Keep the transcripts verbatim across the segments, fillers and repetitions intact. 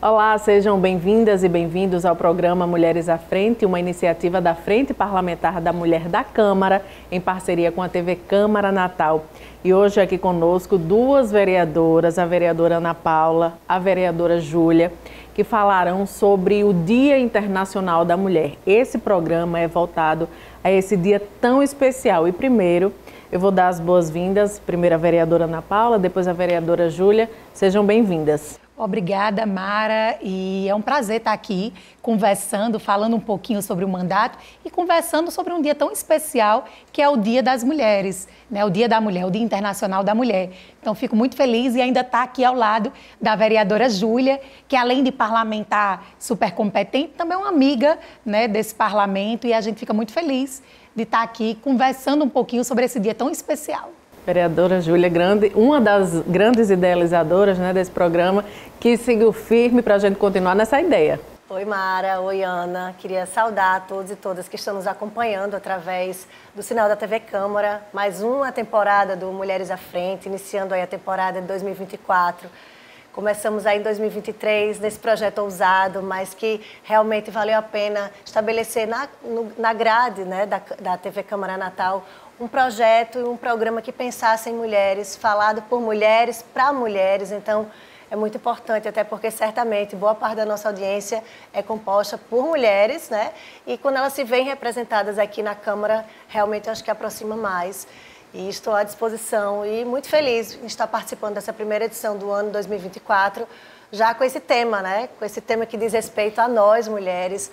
Olá, sejam bem-vindas e bem-vindos ao programa Mulheres à Frente, uma iniciativa da Frente Parlamentar da Mulher da Câmara, em parceria com a T V Câmara Natal. E hoje aqui conosco duas vereadoras, a vereadora Ana Paula, a vereadora Júlia, que falarão sobre o Dia Internacional da Mulher. Esse programa é voltado a esse dia tão especial. E primeiro, eu vou dar as boas-vindas, primeiro a vereadora Ana Paula, depois a vereadora Júlia. Sejam bem-vindas. Obrigada, Mara, e é um prazer estar aqui conversando, falando um pouquinho sobre o mandato e conversando sobre um dia tão especial que é o Dia das Mulheres, né? O Dia da Mulher, o Dia Internacional da Mulher. Então, fico muito feliz e ainda estar aqui ao lado da vereadora Júlia, que além de parlamentar super competente, também é uma amiga, né, desse parlamento, e a gente fica muito feliz de estar aqui conversando um pouquinho sobre esse dia tão especial. Vereadora Júlia, grande, uma das grandes idealizadoras, né, desse programa, que seguiu firme para a gente continuar nessa ideia. Oi, Mara. Oi, Ana. Queria saudar a todos e todas que estão nos acompanhando através do sinal da T V Câmara. Mais uma temporada do Mulheres à Frente, iniciando aí a temporada de dois mil e vinte e quatro. Começamos aí em dois mil e vinte e três, nesse projeto ousado, mas que realmente valeu a pena estabelecer na, no, na grade, né, da, da T V Câmara Natal um projeto e um programa que pensasse em mulheres, falado por mulheres, para mulheres. Então, é muito importante, até porque certamente boa parte da nossa audiência é composta por mulheres, né? E quando elas se veem representadas aqui na Câmara, realmente acho que aproxima mais. E estou à disposição e muito feliz em estar participando dessa primeira edição do ano dois mil e vinte e quatro, já com esse tema, né? Com esse tema que diz respeito a nós, mulheres.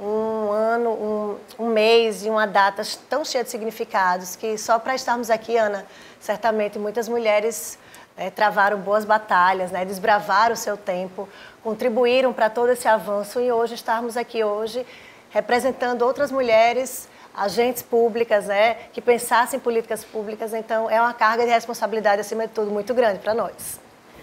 Um ano, um, um mês e uma data tão cheia de significados que só para estarmos aqui, Ana, certamente muitas mulheres é, travaram boas batalhas, né, desbravaram o seu tempo, contribuíram para todo esse avanço e hoje estarmos aqui hoje representando outras mulheres, agentes públicas, né, que pensassem em políticas públicas. Então é uma carga de responsabilidade, acima de tudo, muito grande para nós.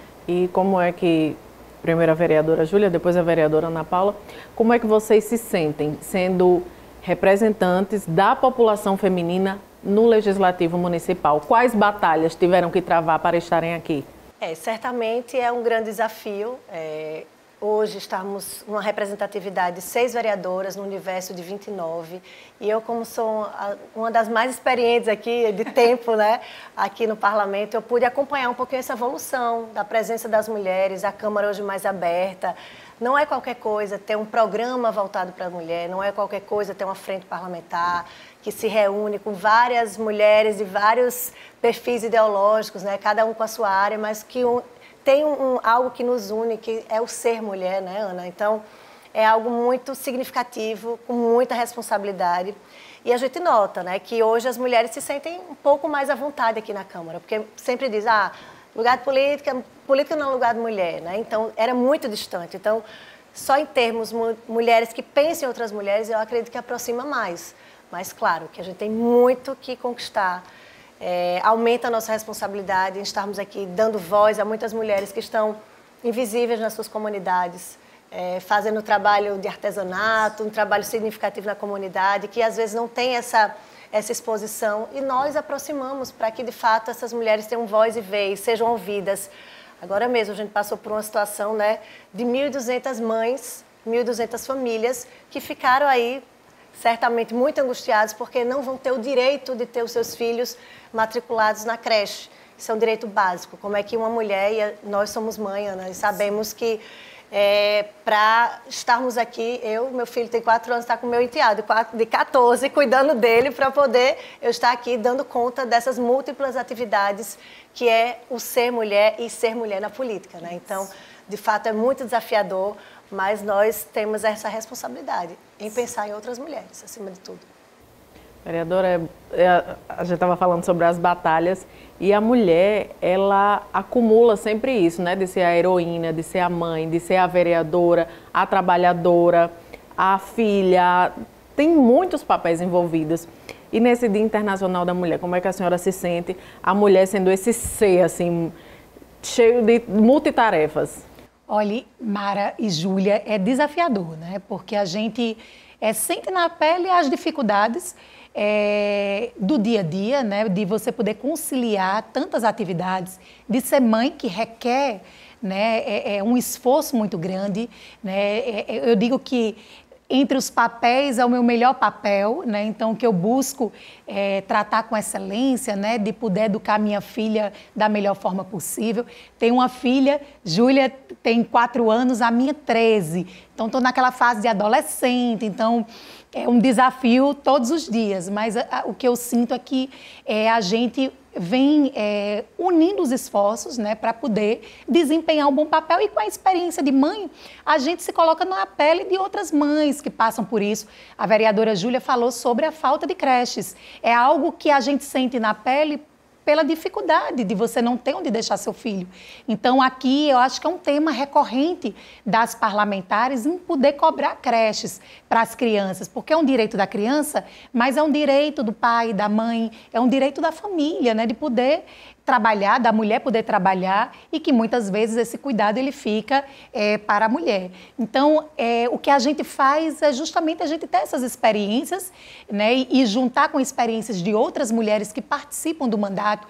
E como é que... Primeiro a vereadora Júlia, depois a vereadora Ana Paula. Como é que vocês se sentem sendo representantes da população feminina no Legislativo Municipal? Quais batalhas tiveram que travar para estarem aqui? É, certamente é um grande desafio. É, hoje estamos numa representatividade de seis vereadoras no universo de vinte e nove. E eu, como sou uma das mais experientes aqui de tempo, né, aqui no Parlamento, eu pude acompanhar um pouquinho essa evolução da presença das mulheres, a Câmara hoje mais aberta. Não é qualquer coisa ter um programa voltado para a mulher, não é qualquer coisa ter uma frente parlamentar que se reúne com várias mulheres de vários perfis ideológicos, né, cada um com a sua área, mas que um, tem um, um, algo que nos une, que é o ser mulher, né, Ana? Então, é algo muito significativo, com muita responsabilidade. E a gente nota, né, que hoje as mulheres se sentem um pouco mais à vontade aqui na Câmara, porque sempre diz, ah, lugar de política, política não é lugar de mulher, né? Então, era muito distante. Então, só em termos mu mulheres que pensam em outras mulheres, eu acredito que aproxima mais. Mas, claro, que a gente tem muito que conquistar. É, aumenta a nossa responsabilidade em estarmos aqui dando voz a muitas mulheres que estão invisíveis nas suas comunidades, é, fazendo trabalho de artesanato, um trabalho significativo na comunidade, que às vezes não tem essa, essa exposição, e nós aproximamos para que, de fato, essas mulheres tenham voz e vez, sejam ouvidas. Agora mesmo a gente passou por uma situação, né, de mil e duzentas mães, mil e duzentas famílias que ficaram aí certamente muito angustiados porque não vão ter o direito de ter os seus filhos matriculados na creche. Isso é um direito básico. Como é que uma mulher, e nós somos mãe, Ana, e sabemos que é, para estarmos aqui, eu, meu filho tem quatro anos, está com meu enteado de quatorze, cuidando dele para poder eu estar aqui dando conta dessas múltiplas atividades que é o ser mulher e ser mulher na política, né? Então, de fato, é muito desafiador, mas nós temos essa responsabilidade em pensar em outras mulheres, acima de tudo. Vereadora, a gente estava falando sobre as batalhas e a mulher, ela acumula sempre isso, né? De ser a heroína, de ser a mãe, de ser a vereadora, a trabalhadora, a filha. Tem muitos papéis envolvidos. E nesse Dia Internacional da Mulher, como é que a senhora se sente, a mulher sendo esse ser, assim, cheio de multitarefas? Olha, Mara e Júlia, é desafiador, né? Porque a gente é, sente na pele as dificuldades é, do dia a dia, né? De você poder conciliar tantas atividades, de ser mãe que requer né? É, é um esforço muito grande, né? É, eu digo que entre os papéis é o meu melhor papel, né? Então, que eu busco é, tratar com excelência, né? De poder educar minha filha da melhor forma possível. Tenho uma filha, Júlia tem quatro anos, a minha treze. Então, estou naquela fase de adolescente, então é um desafio todos os dias. Mas a, a, o que eu sinto é que é, a gente vem é, unindo os esforços, né, para poder desempenhar um bom papel, e com a experiência de mãe, a gente se coloca na pele de outras mães que passam por isso. A vereadora Júlia falou sobre a falta de creches. É algo que a gente sente na pele pela dificuldade de você não ter onde deixar seu filho. Então, aqui, eu acho que é um tema recorrente das parlamentares em poder cobrar creches para as crianças, porque é um direito da criança, mas é um direito do pai, da mãe, é um direito da família, né, de poder trabalhar, da mulher poder trabalhar, e que muitas vezes esse cuidado ele fica é, para a mulher. Então, é, o que a gente faz é justamente a gente ter essas experiências, né, e, e juntar com experiências de outras mulheres que participam do mandato,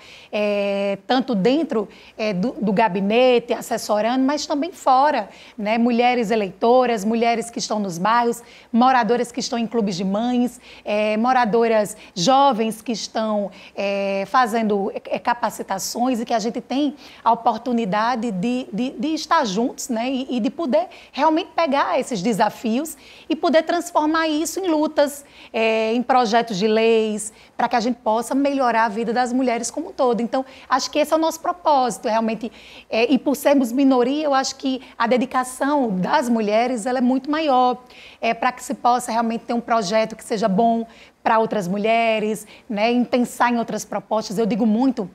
é, tanto dentro é, do, do gabinete, assessorando, mas também fora, né, mulheres eleitoras, mulheres que estão nos bairros, moradoras que estão em clubes de mães, é, moradoras jovens que estão é, fazendo é, capacitação, e que a gente tem a oportunidade de, de, de estar juntos, né, e, e de poder realmente pegar esses desafios e poder transformar isso em lutas, é, em projetos de leis, para que a gente possa melhorar a vida das mulheres como um todo. Então, acho que esse é o nosso propósito, realmente. É, e por sermos minoria, eu acho que a dedicação das mulheres ela é muito maior, é, para que se possa realmente ter um projeto que seja bom para outras mulheres, né, em pensar em outras propostas. Eu digo muito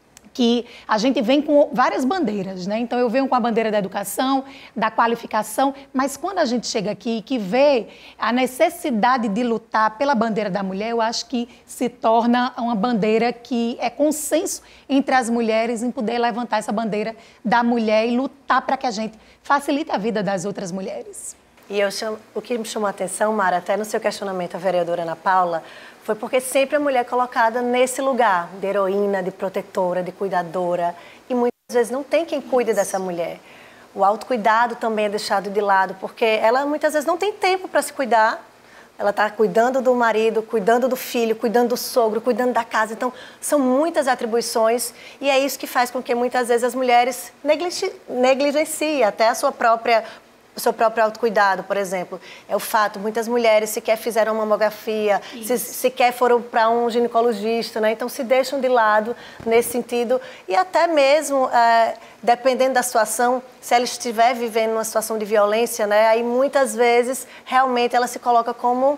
que a gente vem com várias bandeiras, né? Então, eu venho com a bandeira da educação, da qualificação, mas quando a gente chega aqui e que vê a necessidade de lutar pela bandeira da mulher, eu acho que se torna uma bandeira que é consenso entre as mulheres em poder levantar essa bandeira da mulher e lutar para que a gente facilite a vida das outras mulheres. E eu chamo, o que me chamou a atenção, Mara, até no seu questionamento à vereadora Ana Paula, foi porque sempre a mulher é colocada nesse lugar de heroína, de protetora, de cuidadora, e muitas vezes não tem quem cuide dessa mulher. O autocuidado também é deixado de lado, porque ela muitas vezes não tem tempo para se cuidar. Ela está cuidando do marido, cuidando do filho, cuidando do sogro, cuidando da casa. Então, são muitas atribuições, e é isso que faz com que muitas vezes as mulheres negligenciem até a sua própria o seu próprio autocuidado, por exemplo. É o fato, muitas mulheres sequer fizeram uma mamografia, se, sequer foram para um ginecologista, né? Então se deixam de lado nesse sentido, e até mesmo, é, dependendo da situação, se ela estiver vivendo uma situação de violência, né? Aí muitas vezes, realmente, ela se coloca como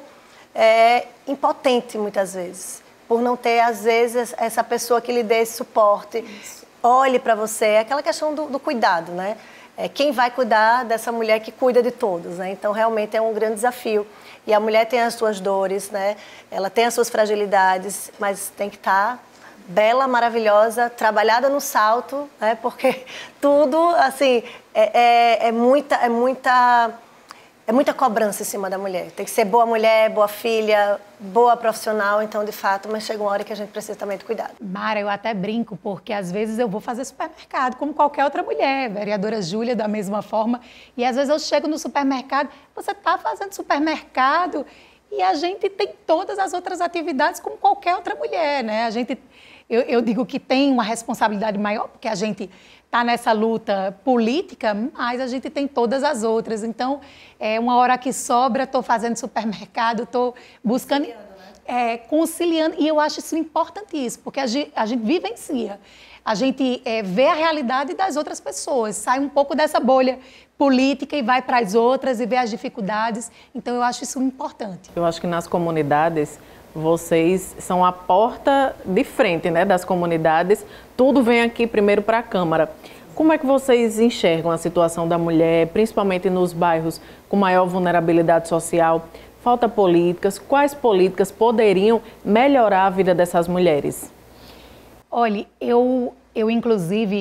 é, impotente, muitas vezes, por não ter, às vezes, essa pessoa que lhe dê esse suporte, Isso. olhe para você, é aquela questão do, do cuidado, né? É quem vai cuidar dessa mulher que cuida de todos, né? Então, realmente é um grande desafio. E a mulher tem as suas dores, né? Ela tem as suas fragilidades, mas tem que estar bela, maravilhosa, trabalhada no salto, né? Porque tudo, assim, é, é, é muita... É muita É muita cobrança em cima da mulher. Tem que ser boa mulher, boa filha, boa profissional. Então, de fato, mas chega uma hora que a gente precisa também de cuidado. Mara, eu até brinco, porque às vezes eu vou fazer supermercado, como qualquer outra mulher. Vereadora Júlia, da mesma forma. E às vezes eu chego no supermercado, você está fazendo supermercado e a gente tem todas as outras atividades como qualquer outra mulher, né? A gente, eu, eu digo que tem uma responsabilidade maior, porque a gente está nessa luta política, mas a gente tem todas as outras. Então, é uma hora que sobra, estou fazendo supermercado, estou buscando, é, conciliando. E eu acho isso importantíssimo, porque a gente, a gente vivencia. A gente é, vê a realidade das outras pessoas, sai um pouco dessa bolha política e vai para as outras e vê as dificuldades. Então, eu acho isso importante. Eu acho que nas comunidades, vocês são a porta de frente, né, das comunidades. Tudo vem aqui primeiro para a Câmara. Como é que vocês enxergam a situação da mulher, principalmente nos bairros com maior vulnerabilidade social? Falta políticas. Quais políticas poderiam melhorar a vida dessas mulheres? Olha, eu, eu inclusive,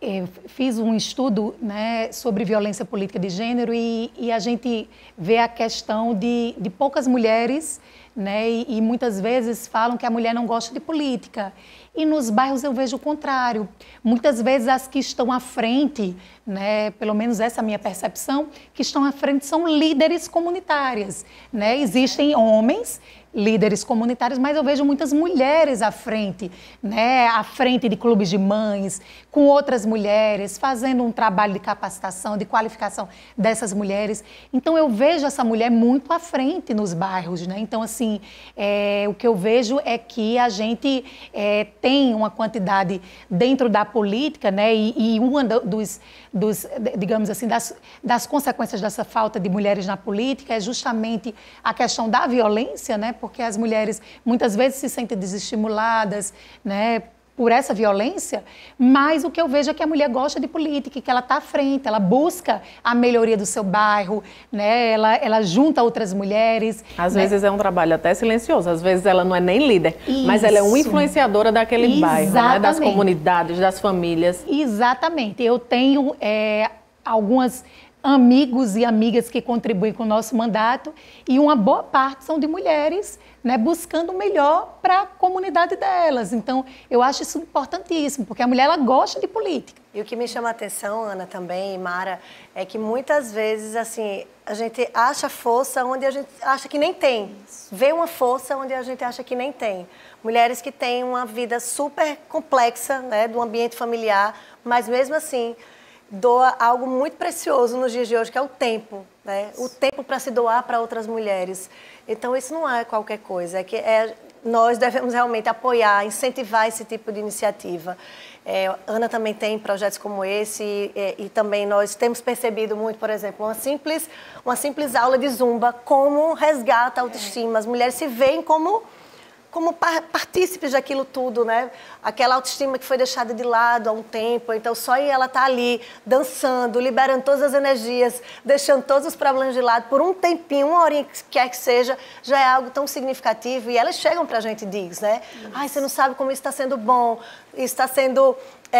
eu fiz um estudo, né, sobre violência política de gênero e, e a gente vê a questão de, de poucas mulheres, né, e, e muitas vezes falam que a mulher não gosta de política. E nos bairros eu vejo o contrário. Muitas vezes as que estão à frente, né, pelo menos essa é a minha percepção, que estão à frente são líderes comunitárias, né? Existem homens líderes comunitários, mas eu vejo muitas mulheres à frente, né, à frente de clubes de mães, com outras mulheres, fazendo um trabalho de capacitação, de qualificação dessas mulheres. Então, eu vejo essa mulher muito à frente nos bairros, né? Então, assim, é, o que eu vejo é que a gente é, tem uma quantidade dentro da política, né, e, e uma dos, dos, digamos assim, das, das consequências dessa falta de mulheres na política é justamente a questão da violência, né? Porque as mulheres muitas vezes se sentem desestimuladas, né, por essa violência, mas o que eu vejo é que a mulher gosta de política, que ela está à frente, ela busca a melhoria do seu bairro, né, ela, ela junta outras mulheres. Às né? vezes é um trabalho até silencioso, às vezes ela não é nem líder, Isso. mas ela é uma influenciadora daquele Exatamente. bairro, né, das comunidades, das famílias. Exatamente. Eu tenho é, algumas amigos e amigas que contribuem com o nosso mandato e uma boa parte são de mulheres, né, buscando o melhor para a comunidade delas. Então, eu acho isso importantíssimo, porque a mulher ela gosta de política. E o que me chama a atenção, Ana, também, e Mara, é que muitas vezes, assim, a gente acha força onde a gente acha que nem tem. Vê uma força onde a gente acha que nem tem. Mulheres que têm uma vida super complexa, né, do ambiente familiar, mas mesmo assim doa algo muito precioso nos dias de hoje, que é o tempo, né? O tempo para se doar para outras mulheres. Então, isso não é qualquer coisa, é que é, nós devemos realmente apoiar, incentivar esse tipo de iniciativa. É, Ana também tem projetos como esse e, e também nós temos percebido muito, por exemplo, uma simples, uma simples aula de Zumba, como resgata a autoestima. As mulheres se veem como... como partícipes daquilo tudo, né? Aquela autoestima que foi deixada de lado há um tempo, então só ela tá ali dançando, liberando todas as energias, deixando todos os problemas de lado por um tempinho, uma horinha que quer que seja, já é algo tão significativo. E elas chegam pra gente e diz, né? Ai, você não sabe como isso está sendo bom, isso está sendo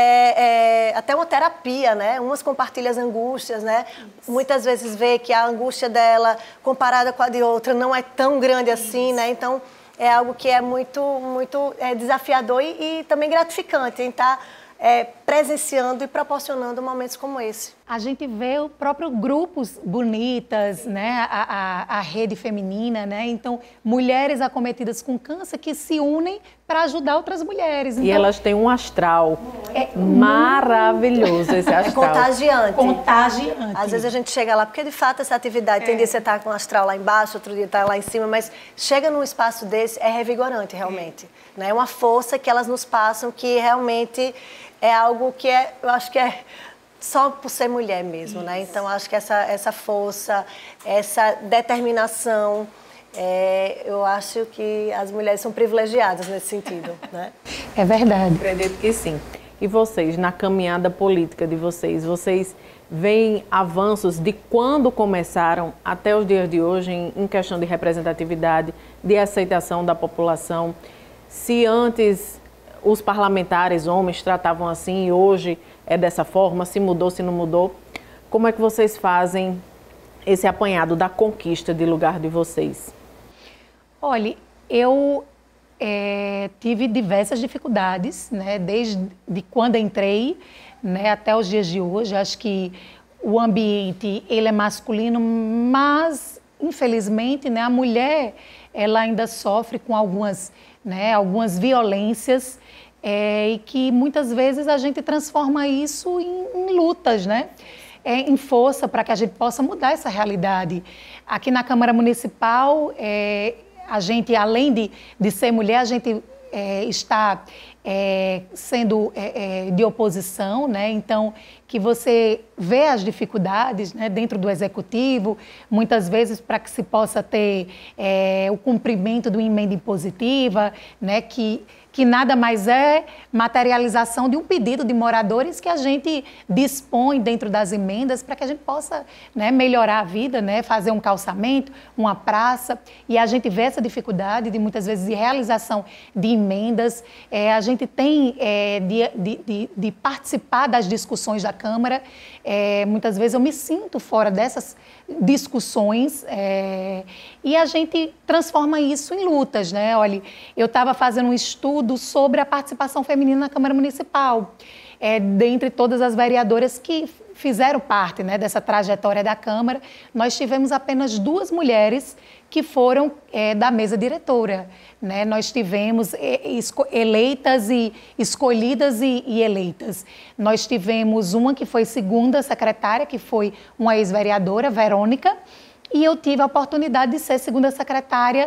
é, é, até uma terapia, né? Umas compartilham as angústias, né? Isso. Muitas vezes vê que a angústia dela, comparada com a de outra, não é tão grande assim, isso. né? Então, é algo que é muito, muito é, desafiador e, e também gratificante em estar é, presenciando e proporcionando momentos como esse. A gente vê o próprio grupos bonitas, né? a, a, a rede feminina, né? Então, mulheres acometidas com câncer que se unem para ajudar outras mulheres. Então, e elas têm um astral é maravilhoso, esse astral. É contagiante. Contagiante. Às vezes a gente chega lá, porque de fato essa atividade, é. tem dia você tá com o astral lá embaixo, outro dia tá lá em cima, mas chega num espaço desse, é revigorante realmente. É né? Uma força que elas nos passam que realmente é algo que é, eu acho que é só por ser mulher mesmo, Isso. né? Então, acho que essa, essa força, essa determinação, é, eu acho que as mulheres são privilegiadas nesse sentido, né? É verdade. Acredito que sim. E vocês, na caminhada política de vocês, vocês veem avanços de quando começaram até os dias de hoje em, em questão de representatividade, de aceitação da população? Se antes os parlamentares, homens, tratavam assim e hoje é dessa forma, se mudou, se não mudou, como é que vocês fazem esse apanhado da conquista de lugar de vocês? Olha, eu é, tive diversas dificuldades, né, desde de quando entrei, né, até os dias de hoje. Acho que o ambiente ele é masculino, mas infelizmente, né, a mulher ela ainda sofre com algumas, né, algumas violências é, e que muitas vezes a gente transforma isso em, em lutas, né? É, em força para que a gente possa mudar essa realidade. Aqui na Câmara Municipal, é, a gente, além de, de ser mulher, a gente é, está é, sendo é, é, de oposição, né? Então, que você vê as dificuldades, né, dentro do executivo, muitas vezes para que se possa ter é, o cumprimento de uma emenda impositiva, né, que, que nada mais é materialização de um pedido de moradores que a gente dispõe dentro das emendas para que a gente possa, né, melhorar a vida, né, fazer um calçamento, uma praça, e a gente vê essa dificuldade de muitas vezes de realização de emendas. É, a gente tem é, de, de, de, de participar das discussões da Câmara. É, muitas vezes eu me sinto fora dessas discussões é, e a gente transforma isso em lutas, né? Olha, eu estava fazendo um estudo sobre a participação feminina na Câmara Municipal, é, dentre todas as vereadoras que fizeram parte, né, dessa trajetória da Câmara, nós tivemos apenas duas mulheres que foram é, da mesa diretora, né? Nós tivemos é, eleitas e escolhidas e, e eleitas. Nós tivemos uma que foi segunda secretária, que foi uma ex-vereadora, Verônica, e eu tive a oportunidade de ser segunda secretária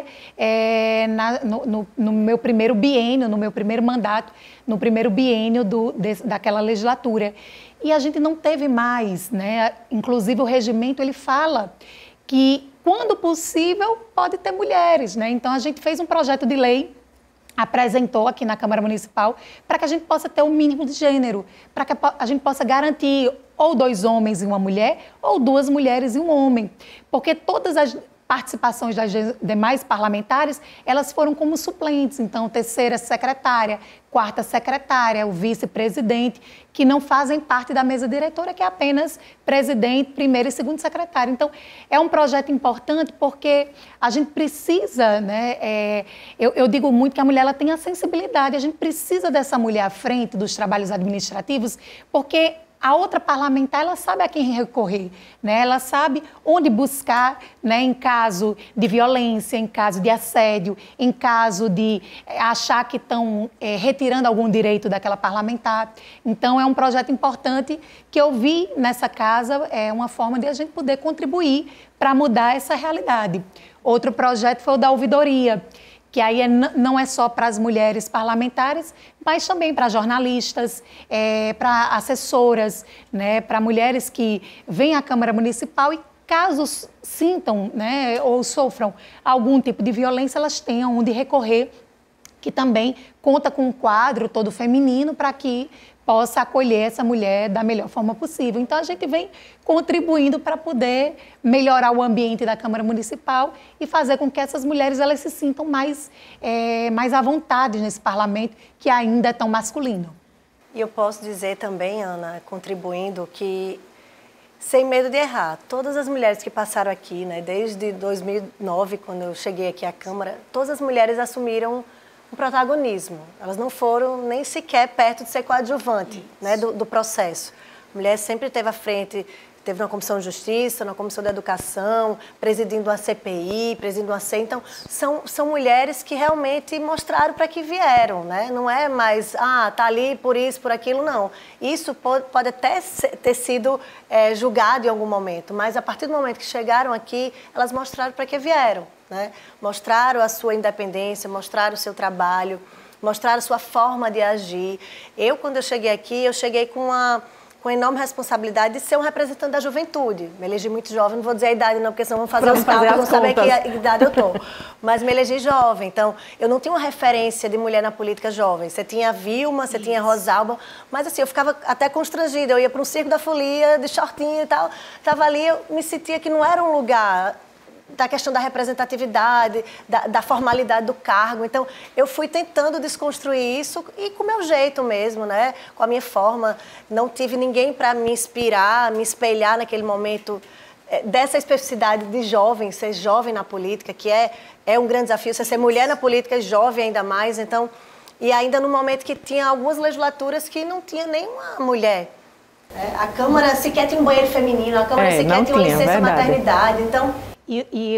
é, na, no, no, no meu primeiro biênio, no meu primeiro mandato, no primeiro biênio do, de, daquela legislatura. E a gente não teve mais, né? Inclusive o regimento ele fala que, quando possível, pode ter mulheres, né? Então a gente fez um projeto de lei, apresentou aqui na Câmara Municipal, para que a gente possa ter um mínimo de gênero, para que a gente possa garantir ou dois homens e uma mulher, ou duas mulheres e um homem. Porque todas as participações das demais parlamentares, elas foram como suplentes. Então, terceira secretária, quarta secretária, o vice-presidente, que não fazem parte da mesa diretora, que é apenas presidente, primeiro e segundo secretário. Então, é um projeto importante porque a gente precisa, né, é, eu, eu digo muito que a mulher ela tem a sensibilidade, a gente precisa dessa mulher à frente dos trabalhos administrativos, porque a outra parlamentar, ela sabe a quem recorrer, né? Ela sabe onde buscar, né? Em caso de violência, em caso de assédio, em caso de achar que estão é, retirando algum direito daquela parlamentar. Então, é um projeto importante que eu vi nessa casa, é uma forma de a gente poder contribuir para mudar essa realidade. Outro projeto foi o da ouvidoria, que aí é, não é só para as mulheres parlamentares, mas também para jornalistas, é, para assessoras, né, para mulheres que vêm à Câmara Municipal e, caso sintam, né, ou sofram algum tipo de violência, elas tenham onde recorrer, que também conta com um quadro todo feminino para que possa acolher essa mulher da melhor forma possível. Então, a gente vem contribuindo para poder melhorar o ambiente da Câmara Municipal e fazer com que essas mulheres elas se sintam mais, é, mais à vontade nesse parlamento, que ainda é tão masculino. E eu posso dizer também, Ana, contribuindo, que, sem medo de errar, todas as mulheres que passaram aqui, né, desde dois mil e nove, quando eu cheguei aqui à Câmara, todas as mulheres assumiram um protagonismo. Elas não foram nem sequer perto de ser coadjuvante, né, do, do processo. A mulher sempre esteve à frente, teve na Comissão de Justiça, na Comissão de Educação, presidindo a C P I, presidindo a C E. Então, são, são mulheres que realmente mostraram para que vieram, né? Não é mais, ah, tá ali por isso, por aquilo, não. Isso pode, pode até ter sido é, julgado em algum momento, mas a partir do momento que chegaram aqui, elas mostraram para que vieram. Né? Mostraram a sua independência, mostraram o seu trabalho, mostraram a sua forma de agir. Eu, quando eu cheguei aqui, eu cheguei com uma, com uma enorme responsabilidade de ser um representante da juventude. Me elegi muito jovem, não vou dizer a idade não, porque senão vão fazer os cálculos, vão saber que idade eu estou. Mas me elegi jovem, então eu não tinha uma referência de mulher na política jovem. Você tinha a Vilma, você Isso. tinha a Rosalba, mas assim, eu ficava até constrangida. Eu ia para um circo da folia, de shortinho e tal, estava ali, eu me sentia que não era um lugar da questão da representatividade, da, da formalidade do cargo. Então, eu fui tentando desconstruir isso e com o meu jeito mesmo, né? Com a minha forma. Não tive ninguém para me inspirar, me espelhar naquele momento é, dessa especificidade de jovem, ser jovem na política, que é, é um grande desafio. Você ser mulher na política, jovem ainda mais. Então, e ainda no momento que tinha algumas legislaturas que não tinha nenhuma mulher. É, a Câmara sequer tinha um banheiro feminino, a Câmara é, sequer tinha uma licença maternidade. Então... E, e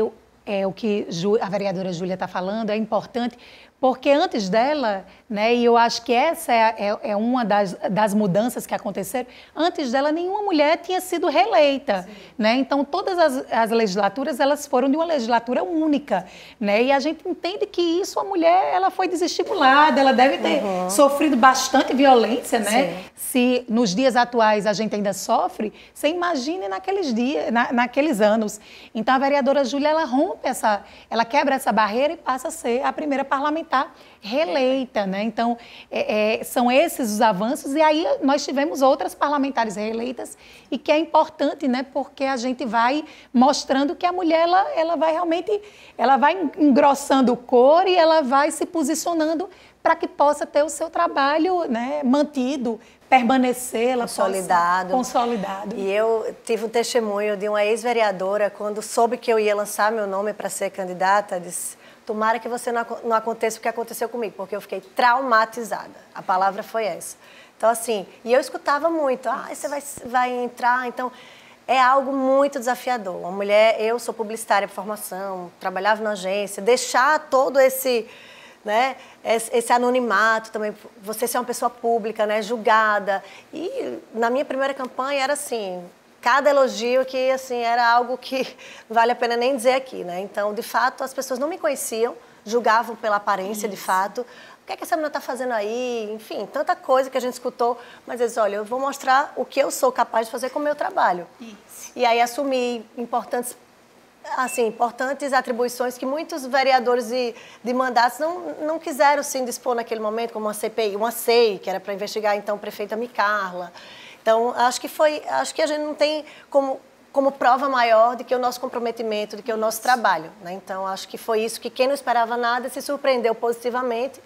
é, o que a vereadora Júlia está falando é importante, porque antes dela, né, e eu acho que essa é, é, é uma das, das mudanças que aconteceram, antes dela nenhuma mulher tinha sido reeleita, né? Então todas as, as legislaturas elas foram de uma legislatura única, né? E a gente entende que isso a mulher ela foi desestimulada, ela deve ter uhum. sofrido bastante violência, né? Sim. Se nos dias atuais a gente ainda sofre, você imagine naqueles dias, na, naqueles anos. Então a vereadora Júlia ela rompe essa, ela quebra essa barreira e passa a ser a primeira parlamentar reeleita, né? Então, é, é, são esses os avanços e aí nós tivemos outras parlamentares reeleitas e que é importante, né? Porque a gente vai mostrando que a mulher, ela, ela vai realmente, ela vai engrossando o cor e ela vai se posicionando para que possa ter o seu trabalho, né, mantido, permanecer, ela consolidado. Possa, consolidado. E eu tive um testemunho de uma ex-vereadora, quando soube que eu ia lançar meu nome para ser candidata, disse: tomara que você não, não aconteça o que aconteceu comigo, porque eu fiquei traumatizada. A palavra foi essa. Então, assim, e eu escutava muito, ah, você vai, vai entrar, então... É algo muito desafiador. Uma mulher, eu sou publicitária por formação, trabalhava na agência, deixar todo esse... Né, esse anonimato também, você ser uma pessoa pública, né, julgada. E na minha primeira campanha era assim, cada elogio que assim, era algo que vale a pena nem dizer aqui, né? Então, de fato, as pessoas não me conheciam, julgavam pela aparência, Isso. de fato. O que é que essa menina está fazendo aí? Enfim, tanta coisa que a gente escutou. Mas eles, olha, eu vou mostrar o que eu sou capaz de fazer com o meu trabalho. Isso. E aí assumi importantes assim, importantes atribuições que muitos vereadores de, de mandatos não, não quiseram se dispor naquele momento, como uma C P I, uma C E I, que era para investigar, então, a prefeita Micarla. Então, acho que, foi, acho que a gente não tem como, como prova maior de que o nosso comprometimento, de que o nosso trabalho, né? Então, acho que foi isso, que quem não esperava nada se surpreendeu positivamente.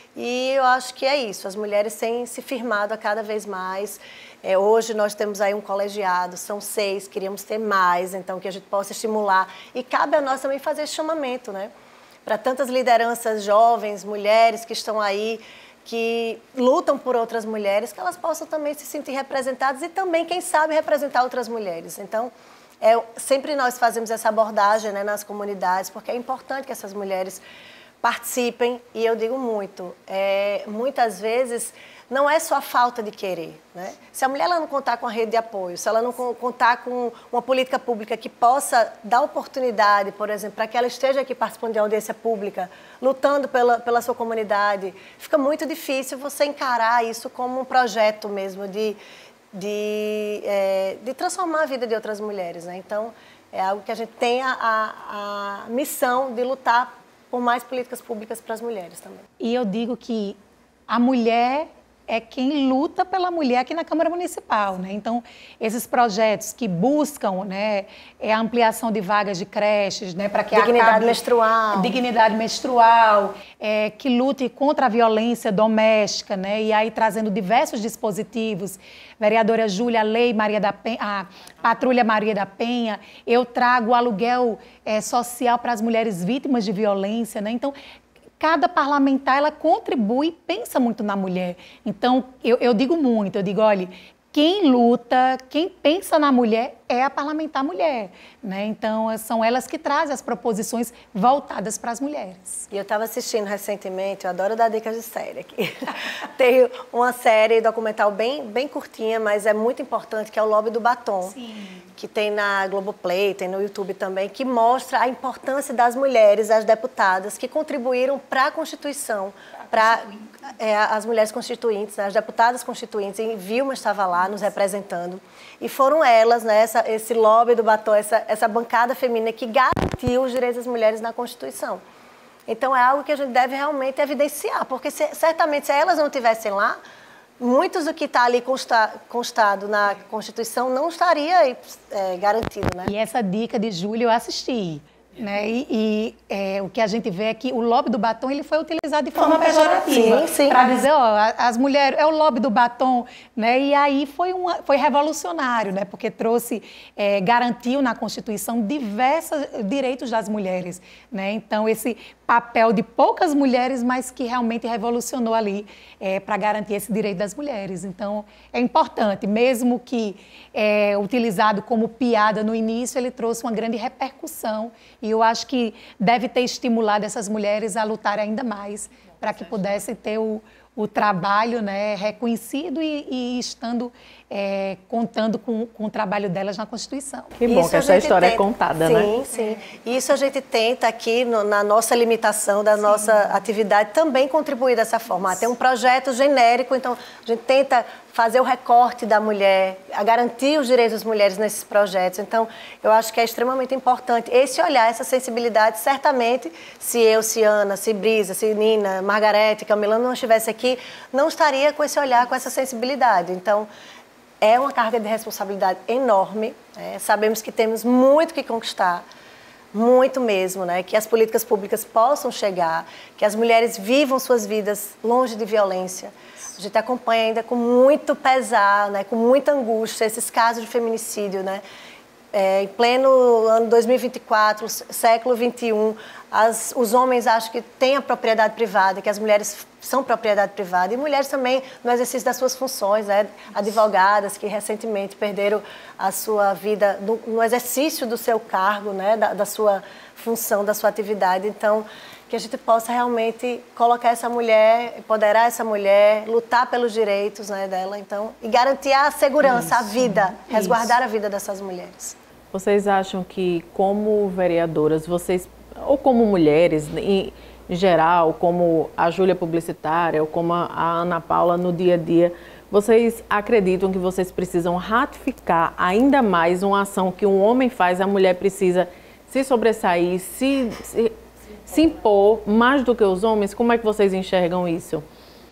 E eu acho que é isso, as mulheres têm se firmado a cada vez mais. É, hoje nós temos aí um colegiado, são seis, queríamos ter mais, então que a gente possa estimular. E cabe a nós também fazer esse chamamento, né? Para tantas lideranças jovens, mulheres que estão aí, que lutam por outras mulheres, que elas possam também se sentir representadas e também, quem sabe, representar outras mulheres. Então, é, sempre nós fazemos essa abordagem, né, nas comunidades, porque é importante que essas mulheres participem, e eu digo muito, é, muitas vezes não é só a falta de querer, né? Se a mulher ela não contar com a rede de apoio, se ela não contar com uma política pública que possa dar oportunidade, por exemplo, para que ela esteja aqui participando de audiência pública, lutando pela, pela sua comunidade, fica muito difícil você encarar isso como um projeto mesmo de, de, é, de transformar a vida de outras mulheres, né? Então, é algo que a gente tem a, a, a missão de lutar por mais políticas públicas para as mulheres também. E eu digo que a mulher é quem luta pela mulher aqui na Câmara Municipal, né? Então, esses projetos que buscam, né, é a ampliação de vagas de creches, né, para que dignidade acabe, menstrual, dignidade menstrual, é, que lute contra a violência doméstica, né? E aí trazendo diversos dispositivos. Vereadora Júlia, a Lei Maria da Penha, a Patrulha Maria da Penha, eu trago o aluguel é, social para as mulheres vítimas de violência, né? Então, cada parlamentar, ela contribui e pensa muito na mulher. Então, eu, eu digo muito, eu digo, olha, quem luta, quem pensa na mulher é a parlamentar mulher, né? Então, são elas que trazem as proposições voltadas para as mulheres. E eu estava assistindo recentemente, eu adoro dar dicas de série aqui. Tem uma série documental bem, bem curtinha, mas é muito importante, que é o Lobby do Batom. Sim. Que tem na Globoplay, tem no YouTube também, que mostra a importância das mulheres, as deputadas, que contribuíram para a Constituição, para é, as mulheres constituintes, né, as deputadas constituintes, e Vilma estava lá nos representando, e foram elas, né, essa, esse lobby do batom, essa, essa bancada feminina que garantiu os direitos das mulheres na Constituição. Então é algo que a gente deve realmente evidenciar, porque se, certamente se elas não estivessem lá, muitos do que está ali consta, constado na Constituição não estaria é, garantido, né? E essa dica de Júlia eu assisti. Né? E, e é, o que a gente vê é que o lobby do batom ele foi utilizado de forma pejorativa para dizer, ó, as mulheres, é o lobby do batom, né? E aí foi, uma, foi revolucionário, né? Porque trouxe, é, garantiu na Constituição diversos direitos das mulheres, né? Então, esse papel de poucas mulheres, mas que realmente revolucionou ali é, para garantir esse direito das mulheres. Então, é importante, mesmo que é, utilizado como piada no início, ele trouxe uma grande repercussão E eu acho que deve ter estimulado essas mulheres a lutarem ainda mais para que pudessem ter o, o trabalho, né, reconhecido e, e estando é, contando com, com o trabalho delas na Constituição. Que bom Isso que essa história tenta, é contada, sim, né? Sim, sim. Isso a gente tenta aqui, no, na nossa limitação da sim. nossa atividade, também contribuir dessa forma. Tem um projeto genérico, então a gente tenta fazer o recorte da mulher, a garantir os direitos das mulheres nesses projetos. Então, eu acho que é extremamente importante esse olhar, essa sensibilidade. Certamente, se eu, se Ana, se Brisa, se Nina, Margarete, Camila não estivesse aqui, não estaria com esse olhar, com essa sensibilidade. Então, é uma carga de responsabilidade enorme. Né? Sabemos que temos muito que conquistar, muito mesmo, né? Que as políticas públicas possam chegar, que as mulheres vivam suas vidas longe de violência. A gente acompanha ainda com muito pesar, né? Com muita angústia, esses casos de feminicídio, né? É, em pleno ano dois mil e vinte e quatro, século vinte e um, as, os homens acham que têm a propriedade privada, que as mulheres são propriedade privada, e mulheres também no exercício das suas funções, né? Advogadas que recentemente perderam a sua vida no, no exercício do seu cargo, né? da, da sua função, da sua atividade. Então, que a gente possa realmente colocar essa mulher, empoderar essa mulher, lutar pelos direitos, né, dela, então, e garantir a segurança, isso, a vida, resguardar isso. a vida dessas mulheres. Vocês acham que, como vereadoras, vocês, ou como mulheres, em, em geral, como a Júlia publicitária, ou como a, a Ana Paula no dia a dia, vocês acreditam que vocês precisam ratificar ainda mais uma ação que um homem faz, a mulher precisa se sobressair, se, se, se impor mais do que os homens? Como é que vocês enxergam isso?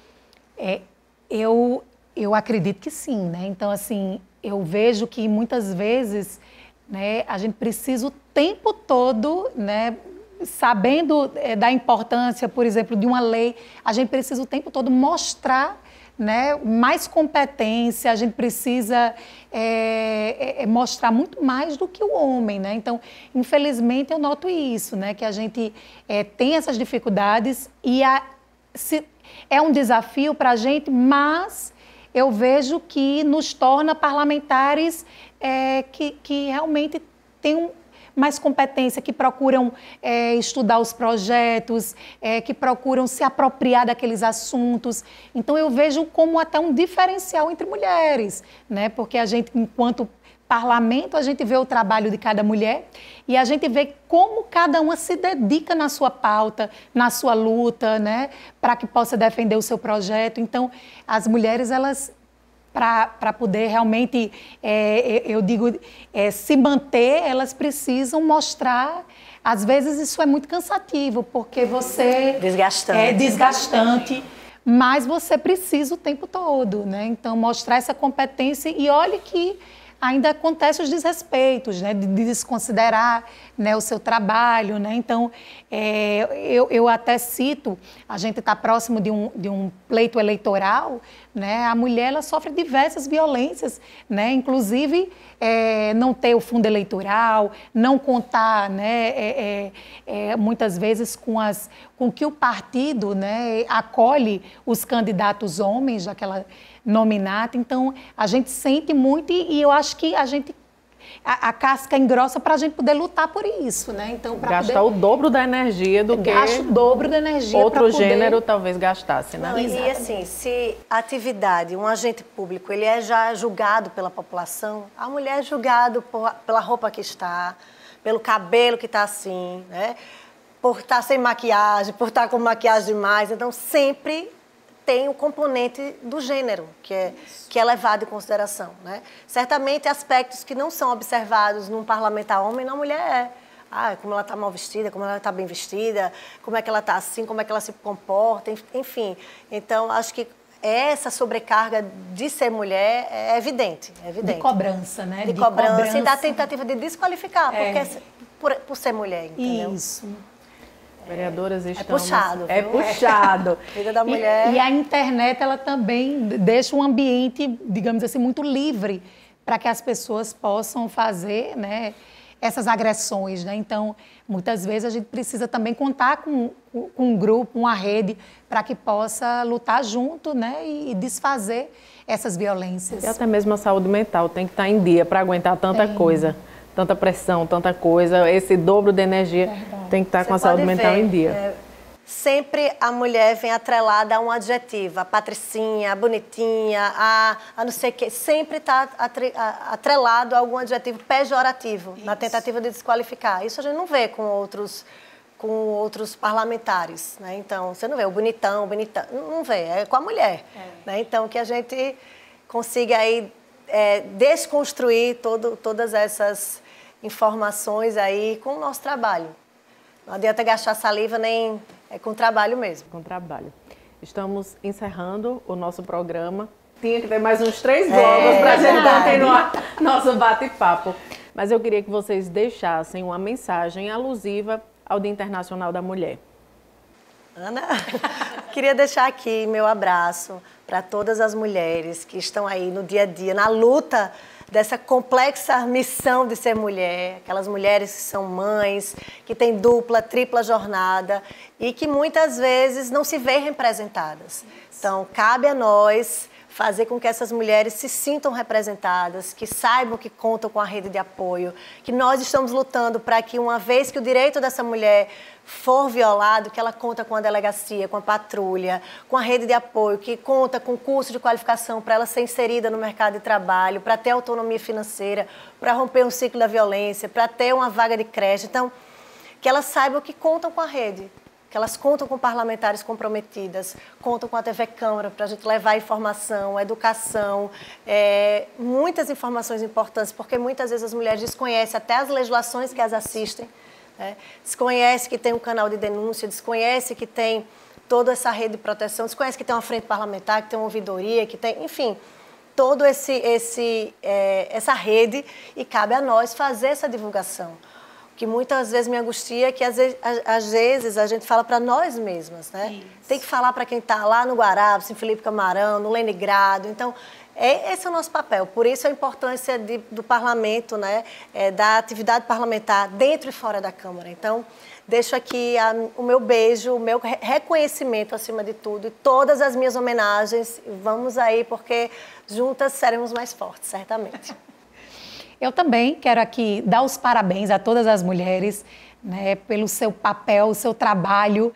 É, eu, eu acredito que sim, né? Então, assim, eu vejo que muitas vezes, né, a gente precisa o tempo todo, né, sabendo é, da importância, por exemplo, de uma lei, a gente precisa o tempo todo mostrar, né, mais competência, a gente precisa é, é, mostrar muito mais do que o homem, né? Então, infelizmente, eu noto isso, né, que a gente é, tem essas dificuldades e a, se, é um desafio para a gente, mas eu vejo que nos torna parlamentares é, que, que realmente têm um, mais competência, que procuram é, estudar os projetos, é, que procuram se apropriar daqueles assuntos. Então, eu vejo como até um diferencial entre mulheres, né? Porque a gente, enquanto parlamento, a gente vê o trabalho de cada mulher e a gente vê como cada uma se dedica na sua pauta, na sua luta, né? Para que possa defender o seu projeto. Então, as mulheres, elas... para poder realmente, é, eu digo, é, se manter, elas precisam mostrar. Às vezes isso é muito cansativo, porque você... Desgastante. É desgastante, mas você precisa o tempo todo, né? Então, mostrar essa competência e olhe que ainda acontecem os desrespeitos, né? De desconsiderar, né, o seu trabalho, né? Então, é, eu, eu até cito, a gente está próximo de um, de um pleito eleitoral, né? A mulher, ela sofre diversas violências, né? Inclusive, é, não ter o fundo eleitoral, não contar, né, é, é, é, muitas vezes com, as, com que o partido, né, acolhe os candidatos homens daquela nominata. Então, a gente sente muito e, e eu acho que a gente... A, a casca engrossa para a gente poder lutar por isso, né? Então, para gastar poder... o dobro da energia do que gasta o dobro da energia outro poder... gênero talvez gastasse, né? Não, e assim, se a atividade, um agente público, ele é já julgado pela população, a mulher é julgada por, pela roupa que está, pelo cabelo que está assim, né? Por estar sem maquiagem, por estar com maquiagem demais. Então, sempre tem o componente do gênero, que é, que é levado em consideração, né? Certamente, aspectos que não são observados num parlamentar homem, na mulher é. Ah, como ela está mal vestida, como ela está bem vestida, como é que ela está assim, como é que ela se comporta, enfim. Então, acho que essa sobrecarga de ser mulher é evidente. É evidente. De cobrança, né? De, de cobrança, cobrança e da tentativa de desqualificar, é. porque, por, por ser mulher, entendeu? Isso. Vereadoras, estamos... É puxado. É viu? puxado. Vida da mulher. E, e a internet, ela também deixa um ambiente, digamos assim, muito livre para que as pessoas possam fazer, né, essas agressões, né? Então, muitas vezes a gente precisa também contar com, com um grupo, uma rede, para que possa lutar junto, né, e desfazer essas violências. E até mesmo a saúde mental tem que estar em dia para aguentar tanta tem. coisa. tanta pressão, tanta coisa, esse dobro de energia Verdade. Tem que estar Você com a saúde mental ver, em dia. É, sempre a mulher vem atrelada a um adjetivo, a patricinha, a bonitinha, a, a não sei o quê, sempre está atrelado a algum adjetivo pejorativo, Isso. na tentativa de desqualificar. Isso a gente não vê com outros, com outros parlamentares, né? Então, você não vê o bonitão, o bonitão, não vê, é com a mulher. É. Né? Então, que a gente consiga aí é, desconstruir todo, todas essas informações aí com o nosso trabalho. Não adianta gastar saliva, nem é com trabalho mesmo. Com trabalho. Estamos encerrando o nosso programa. Tinha que ter mais uns três blocos é, para a gente continuar nosso bate-papo. Mas eu queria que vocês deixassem uma mensagem alusiva ao Dia Internacional da Mulher. Ana, queria deixar aqui meu abraço para todas as mulheres que estão aí no dia a dia, na luta dessa complexa missão de ser mulher, aquelas mulheres que são mães, que têm dupla, tripla jornada e que muitas vezes não se veem representadas. Então, cabe a nós fazer com que essas mulheres se sintam representadas, que saibam que contam com a rede de apoio, que nós estamos lutando para que, uma vez que o direito dessa mulher for violado, que ela conta com a delegacia, com a patrulha, com a rede de apoio, que conta com curso de qualificação para ela ser inserida no mercado de trabalho, para ter autonomia financeira, para romper um ciclo da violência, para ter uma vaga de creche. Então, que elas saibam que contam com a rede, que elas contam com parlamentares comprometidas, contam com a T V Câmara para a gente levar informação, educação, é, muitas informações importantes, porque muitas vezes as mulheres desconhecem até as legislações que as assistem, né? Desconhece que tem um canal de denúncia, desconhece que tem toda essa rede de proteção, desconhece que tem uma frente parlamentar, que tem uma ouvidoria, que tem, enfim, todo esse, esse, é, essa rede, e cabe a nós fazer essa divulgação. O que muitas vezes me angustia é que às vezes, às vezes a gente fala para nós mesmas, né? Isso. Tem que falar para quem está lá no Guarabes, em Felipe Camarão, no Lenigrado. Então, é, esse é o nosso papel. Por isso a importância de, do parlamento, né? É, da atividade parlamentar dentro e fora da Câmara. Então, deixo aqui a, o meu beijo, o meu reconhecimento acima de tudo e todas as minhas homenagens. Vamos aí, porque juntas seremos mais fortes, certamente. Eu também quero aqui dar os parabéns a todas as mulheres, né, pelo seu papel, o seu trabalho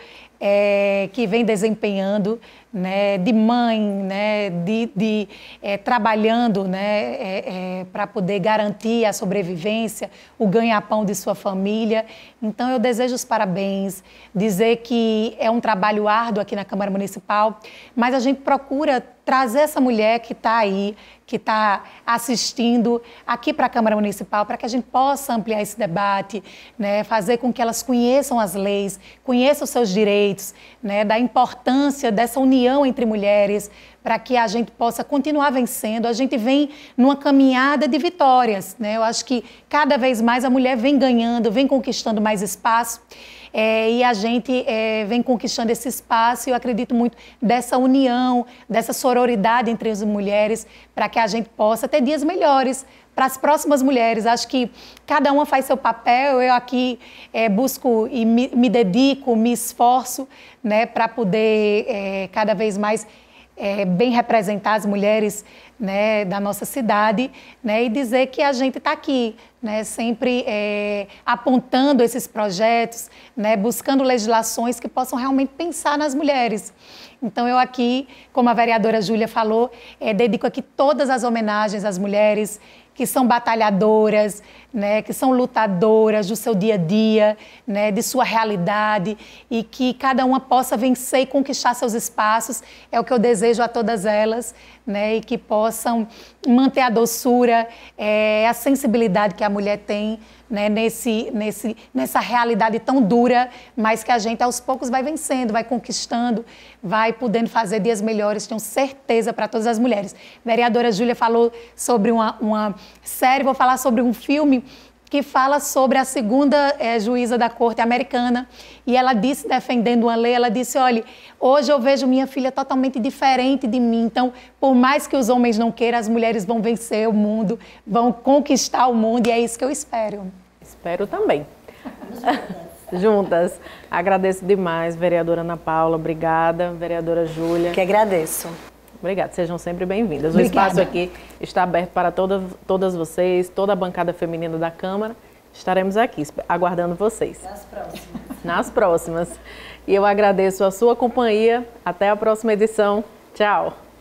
é, que vem desempenhando, né, de mãe, né, de, de é, trabalhando, né, é, é, para poder garantir a sobrevivência, o ganha-pão de sua família. Então, eu desejo os parabéns, dizer que é um trabalho árduo aqui na Câmara Municipal, mas a gente procura trazer essa mulher que está aí, que está assistindo aqui para a Câmara Municipal, para que a gente possa ampliar esse debate, né, fazer com que elas conheçam as leis, conheçam os seus direitos, né, da importância dessa união entre mulheres, para que a gente possa continuar vencendo. A gente vem numa caminhada de vitórias, né? Eu acho que cada vez mais a mulher vem ganhando, vem conquistando mais espaço. É, e a gente é, vem conquistando esse espaço, e eu acredito muito dessa união, dessa sororidade entre as mulheres, para que a gente possa ter dias melhores para as próximas mulheres. Acho que cada uma faz seu papel, eu aqui é, busco e me, me dedico, me esforço, né, para poder é, cada vez mais é, bem representar as mulheres, né, da nossa cidade, né, e dizer que a gente está aqui, né, sempre é, apontando esses projetos, né, buscando legislações que possam realmente pensar nas mulheres. Então, eu aqui, como a vereadora Júlia falou, é, dedico aqui todas as homenagens às mulheres que são batalhadoras, né, que são lutadoras do seu dia a dia, né, de sua realidade, e que cada uma possa vencer e conquistar seus espaços. É o que eu desejo a todas elas, né, e que possam manter a doçura, é, a sensibilidade que a mulher tem, né, nesse, nesse, nessa realidade tão dura, mas que a gente aos poucos vai vencendo, vai conquistando, vai podendo fazer dias melhores, tenho certeza, para todas as mulheres. A vereadora Júlia falou sobre uma, uma série, vou falar sobre um filme que fala sobre a segunda é, juíza da Corte americana, e ela disse, defendendo uma lei, ela disse, olha, hoje eu vejo minha filha totalmente diferente de mim, então, por mais que os homens não queiram, as mulheres vão vencer o mundo, vão conquistar o mundo, e é isso que eu espero. Espero também. Juntas. Agradeço demais, vereadora Ana Paula, obrigada, vereadora Júlia. Que agradeço. Obrigada, sejam sempre bem-vindas. O espaço aqui está aberto para todas, todas vocês, toda a bancada feminina da Câmara. Estaremos aqui aguardando vocês. Nas próximas. Nas próximas. E eu agradeço a sua companhia. Até a próxima edição. Tchau.